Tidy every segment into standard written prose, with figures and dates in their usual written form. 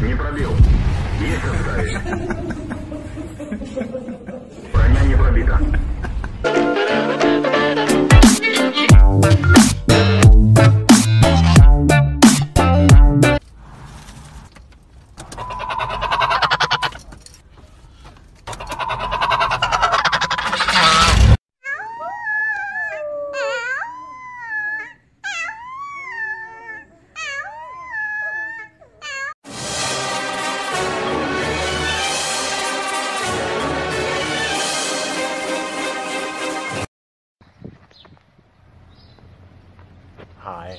Не пробил. Есть оставить. Броня не пробита. Hi.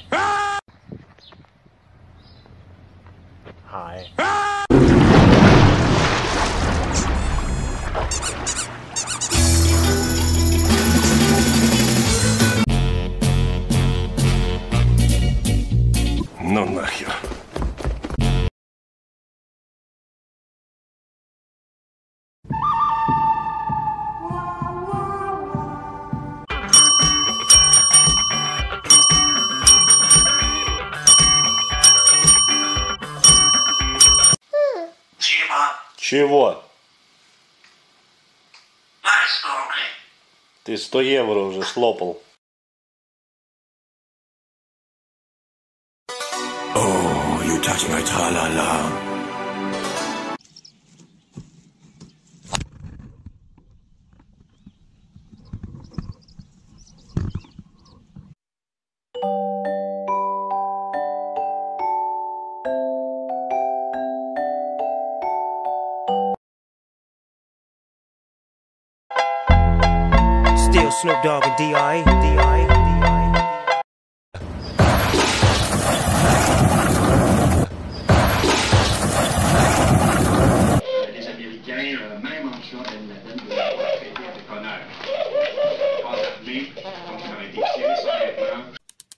Hi. Ну нахер. Чего? Дай 100 рублей. Ты 100 евро уже слопал. Oh, you touch my tra-la-la. Still Snoop Dogg and D.I. Les Américains, même en dessous de la donne de la traiter de connard. Pas d'armée, donc ça aurait été tiré sur les plans.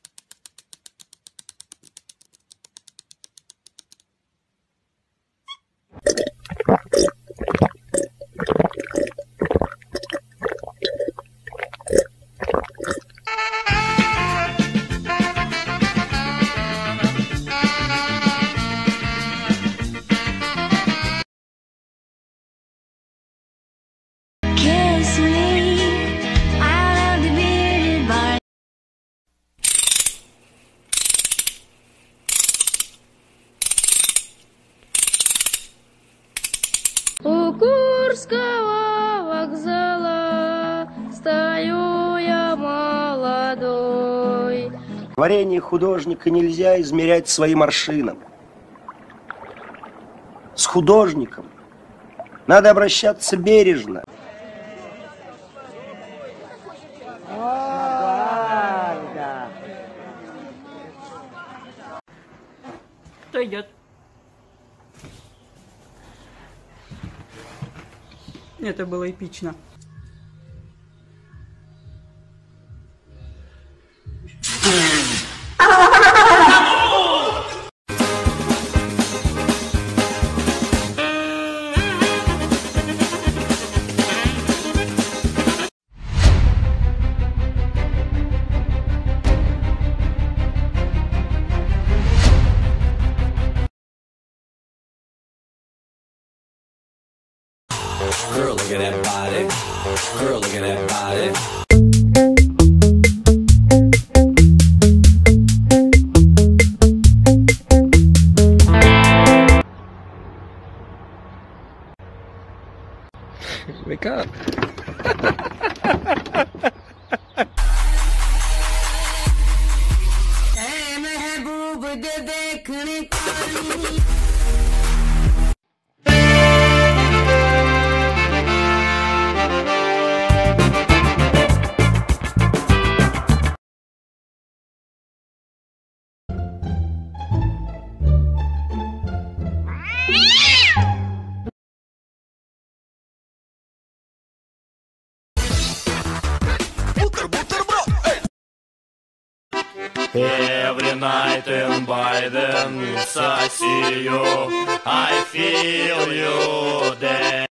У Курского вокзала стою я молодой. Творение художника нельзя измерять своим аршином. С художником надо обращаться бережно. Кто идет? Это было эпично. Girl, look at that body. Girl, look at that body. Wake up. Every night in Biden, I see you, I feel you there.